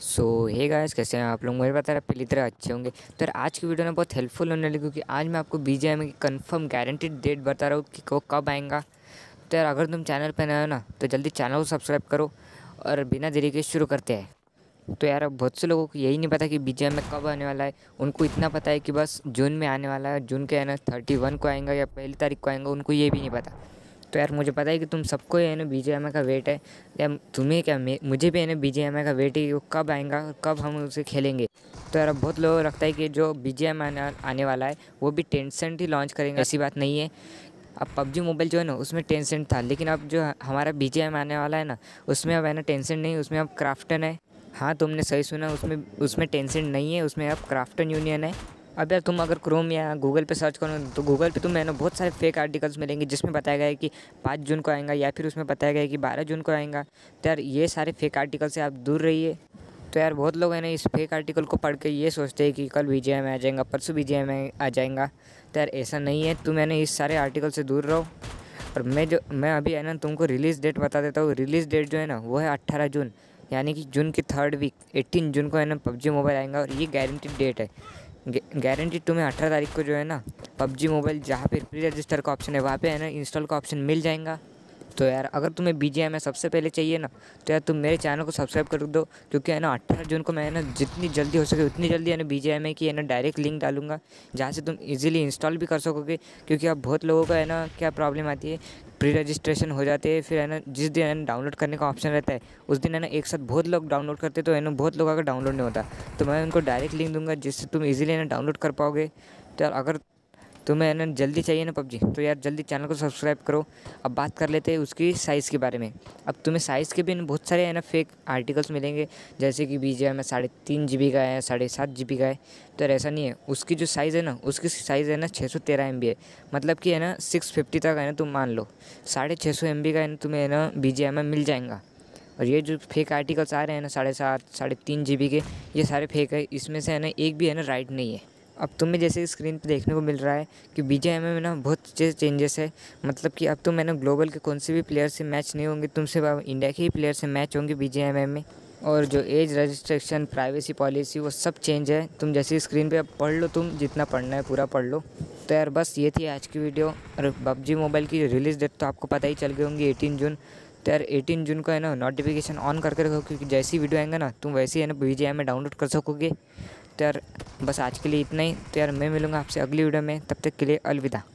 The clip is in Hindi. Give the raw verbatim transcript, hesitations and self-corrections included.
सो हे गाइस, कैसे हैं आप लोग। मुझे पता है आप पहली तरह अच्छे होंगे। तो यार आज की वीडियो ना बहुत हेल्पफुल होने लगी, क्योंकि आज मैं आपको बीजीएमआई की कंफर्म गारंटीड डेट बता रहा हूँ कि वो कब आएगा। तो यार अगर तुम चैनल पर नए हो ना तो जल्दी चैनल को सब्सक्राइब करो और बिना देरी के शुरू करते हैं। तो यार अब बहुत से लोगों को यही नहीं पता कि बीजीएमआई कब आने वाला है। उनको इतना पता है कि बस जून में आने वाला है, जून के है ना थर्टी वन को आएगा या पहली तारीख को आएगा, उनको ये भी नहीं पता। तो यार मुझे पता है कि तुम सबको है ना बीजीएमआई का वेट है, या तुम्हें क्या मुझे भी है ना बीजीएमआई का वेट है कि वो कब आएगा और कब हम उसे खेलेंगे। तो यार अब बहुत लोगों को लगता है कि जो बीजीएमआई आने आने वाला है वो भी टेंसेंट ही लॉन्च करेंगे। ऐसी बात नहीं है। अब पबजी मोबाइल जो है ना उसमें टेंसेंट था, लेकिन अब जो हमारा बीजीएमआई आने वाला है ना उसमें अब है ना टेंसेंट नहीं, उसमें अब क्राफ्टन है। हाँ तुमने सही सुना, उसमें उसमें टेंसेंट नहीं है, उसमें अब क्राफ्टन यूनियन है। अब यार तुम अगर क्रोम या गूगल पे सर्च करो तो गूगल पे तुम्हें ना बहुत सारे फेक आर्टिकल्स मिलेंगे जिसमें बताया गया है कि पाँच जून को आएगा, या फिर उसमें बताया गया है कि बारह जून को आएगा। तो यार ये सारे फेक आर्टिकल से आप दूर रहिए। तो यार बहुत लोग हैं ना इस फेक आर्टिकल को पढ़ के ये सोचते हैं कि कल बीजीएमआई आ जाएगा, परसों बीजीएमआई आ जाएगा। तो यार ऐसा नहीं है, तुम है ना इस सारे आर्टिकल से दूर रहो। और मैं जो मैं अभी है ना तुमको रिलीज़ डेट बता देता हूँ। रिलीज़ डेट जो है ना वो है अट्ठारह जून, यानी कि जून की थर्ड वीक अठारह जून को है ना पबजी मोबाइल आएगा। और ये गारंटीड डेट है, गारंटी तुम्हें अठारह तारीख को जो है ना पबजी मोबाइल जहाँ पे प्री रजिस्टर का ऑप्शन है वहाँ पे है ना इंस्टॉल का ऑप्शन मिल जाएगा। तो यार अगर तुम्हें बीजीएमआई सबसे पहले चाहिए ना तो यार तुम मेरे चैनल को सब्सक्राइब कर दो, क्योंकि है ना अट्ठारह जून को मैं ना जितनी जल्दी हो सके उतनी जल्दी है ना बीजीएमआई की है ना डायरेक्ट लिंक डालूंगा, जहाँ से तुम इजीली इंस्टॉल भी कर सकोगे। क्योंकि अब बहुत लोगों का है ना क्या प्रॉब्लम आती है, प्री रजिस्ट्रेशन हो जाते हैं, फिर है ना जिस दिन है ना डाउनलोड करने का ऑप्शन रहता है उस दिन है ना एक साथ बहुत लोग डाउनलोड करते, तो है ना बहुत लोगों का डाउनलोड नहीं होता। तो मैं उनको डायरेक्ट लिंक दूंगा जिससे तुम इजीली है ना डाउनलोड कर पाओगे। तो यार अगर तुम्हें ना जल्दी चाहिए ना पबजी तो यार जल्दी चैनल को सब्सक्राइब करो। अब बात कर लेते हैं उसकी साइज़ के बारे में। अब तुम्हें साइज़ के भी बहुत सारे है ना फेक आर्टिकल्स मिलेंगे, जैसे कि बीजीएमआई साढ़े तीन जी बी का है, साढ़े सात जी बी का है। तो यार ऐसा नहीं है, उसकी जो साइज़ है ना उसकी साइज़ है ना छः सौ तेरह एम बी है, मतलब कि है ना सिक्स फिफ्टी तक है ना तुम मान लो साढ़े छः सौ एम बी का है ना तुम्हें है ना बीजीएमआई मिल जाएगा। और ये जो फेक आर्टिकल्स आ रहे हैं ना साढ़े सात साढ़े तीन जी बी के, ये सारे फेक है। इसमें से है ना एक भी है ना राइट नहीं है। अब तुम्हें जैसे स्क्रीन पे देखने को मिल रहा है कि बीजीएमआई में ना बहुत चेंजेस है, मतलब कि अब तुम है ना ग्लोबल के कौन से भी प्लेयर से मैच नहीं होंगे, तुम सिर्फ इंडिया के ही प्लेयर से मैच होंगे बीजीएमआई में। और जो एज रजिस्ट्रेक्शन, प्राइवेसी पॉलिसी, वो सब चेंज है। तुम जैसे स्क्रीन पे अब पढ़ लो, तुम जितना पढ़ना है पूरा पढ़ लो। तो यार बस ये थी आज की वीडियो। और पबजी मोबाइल की रिलीज़ डेट तो आपको पता ही चल गई होंगी, अठारह जून। तो यार अठारह जून को है ना नोटिफिकेशन ऑन करके रखो, क्योंकि जैसी वीडियो आएगा ना तुम वैसे ही है ना बीजीएमआई डाउनलोड कर सकोगे। तो यार बस आज के लिए इतना ही। तो यार मैं मिलूँगा आपसे अगली वीडियो में, तब तक के लिए अलविदा।